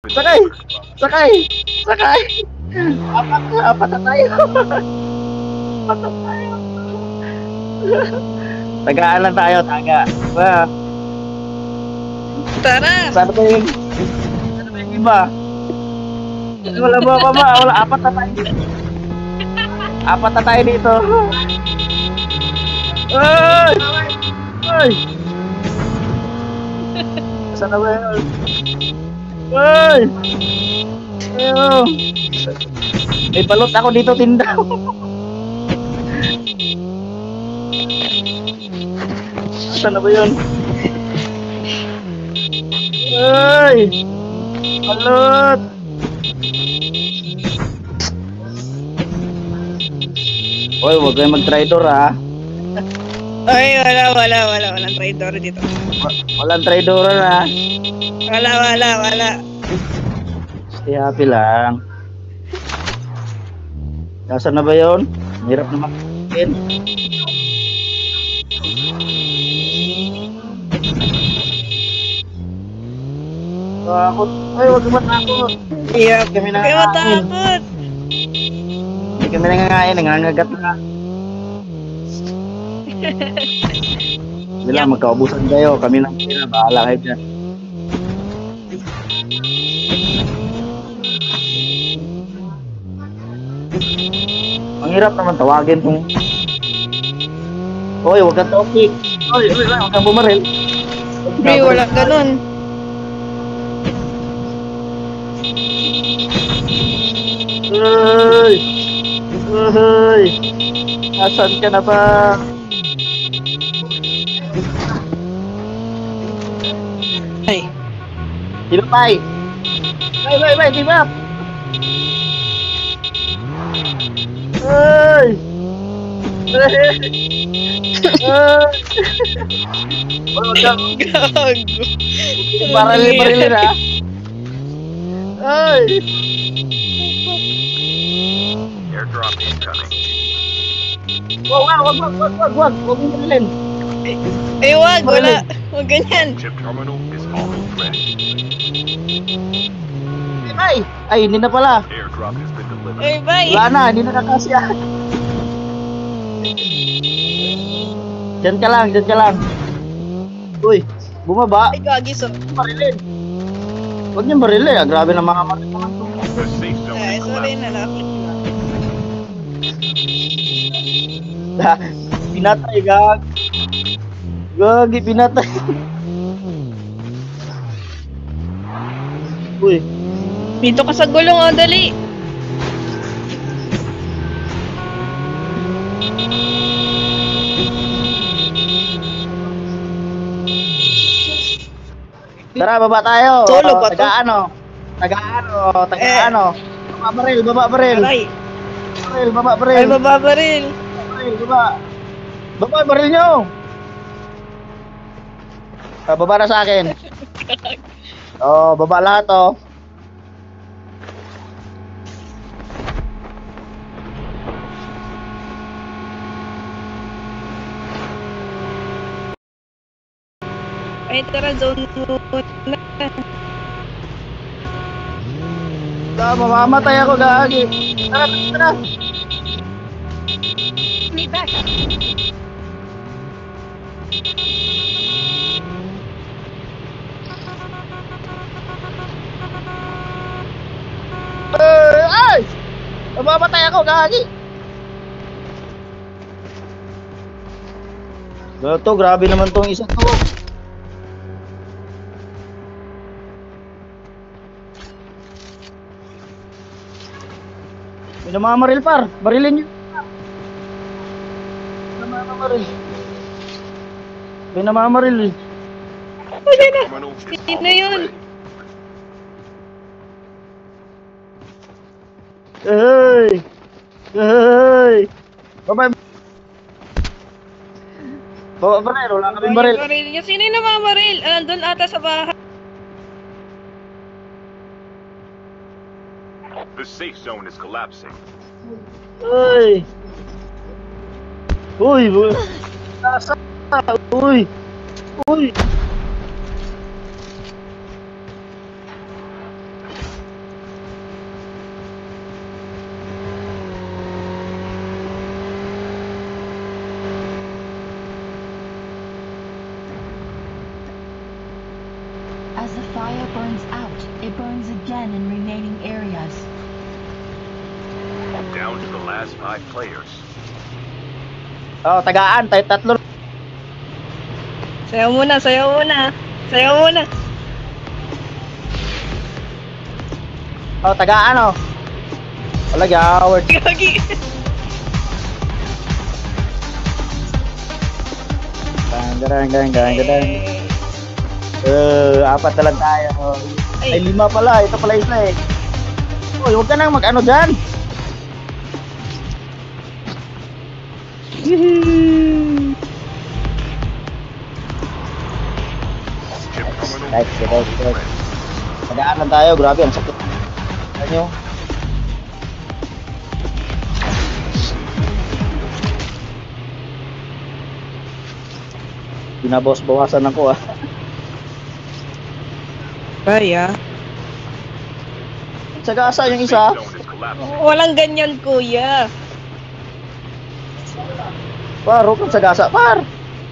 Sakay! Sakay! Sakay! Apat na tayo! Apat na tayo! Tagaan lang tayo, taga. Ba? Tara! Saan ba yung... Saan ba yung iba? Wala ba? Wala, apat na tayo dito. Apat na tayo dito. Ay! Ay! Saan na ba yun? Ay! Ayaw! May balot ako dito, tindaw. Saan na ba yun? Ay! Balot! Oy, huwag kayong mag-traitor, ha? Ay, walang traitor dito. Walang traitor, ha? Wala. Stay happy lang. Nasaan na ba yun? Hirap na makakin. Takot. Ay, huwag kang matakot. Iya, Kami na kayo matakot. Hindi kami nangangain, nangangagat na. Hindi lang, magkaubusan kayo. Kami lang sila, bahala kayo dyan. Ang hirap naman tawagin kung... Oy, huwag kang topic. Oy, huwag kang bumaril. Pre, wala ganun. Ay! Ay! Nasaan ka na ba? Ay. Tinapay! Bay, tibap! Ay! Ay! Oh, Gago. baril na. Ay! Airdrop incoming. Wag mo marilin. Ay, wala. Wag ganyan. Chip terminal is almost ready. Ay, hindi na pala. Airdrop has been delivered. Ay, bye. Wala na, hindi na nakasya. Diyan ka lang. Uy, bumaba. Ay, gagis oh. Marilin. Huwag niyang marilin. Grabe na mga marilin naman to. The safe zone Ay, is sorry collapsing. na naklik Ha, na. pinatay, Gagi, pinatay. Uy, Dito ka sa gulong, oh, dali. tara, baba tayo. Tulog ba to? Taga-ano. Baba baril. Aray. Baba Ay, baril. bababaril. Baba. Baba baril nyo. Baba na sa akin. Oh, baba lahat, oh. Ay, tara, zone na. Mamamatay ako, Gagi. Tara. Ay! Mamamatay ako, Gagi. Gato, grabe naman tong isa to. May namamaril, par. Barilin nyo. May namamaril. Wala na. Terminal is Sino almost yun? ready. Hey! Baba baril, wala kaming baril. Baril niya. Sino yung namamaril? Nandun ata sa bahay. The safe zone is collapsing. Uy! Nasa! Uy! fire burns out, it burns again in remaining areas. Down to the last 5 players. Oh, tagaan. Tayo tatlo. Sayaw muna, sayaw muna. Sayaw muna. Oh, tagaan oh. Wala, gaward. Gagi. Gang. Apat na lang tayo. Ay, 5 pala. Ito pala isa eh. Uy, huwag ka nang mag-ano dyan. Chip terminal. Right. Tagaan lang tayo. Grabe, ang sakit. Ano? Binabawas-bawasan ako ah. Kaya. Sagasa yung Safe isa. zone is collapsing. Walang ganyan, kuya. Par, huwag kang sagasa. Par!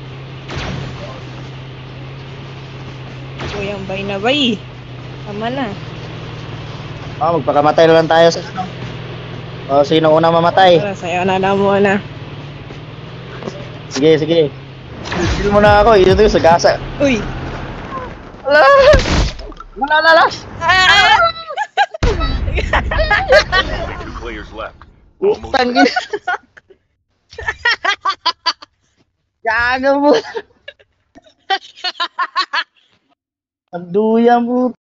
Kuyang bay na bay. Tama na. Ah, magpakamatay na lang tayo sa ano. O, sino unang mamatay? Tara, sayaw na muna. Sige. Kill mo na ako. Ito yung sagasa. Uy. Wala. Ah! 2 players left. Almost Tangin. Gago mo. Ang duya mo.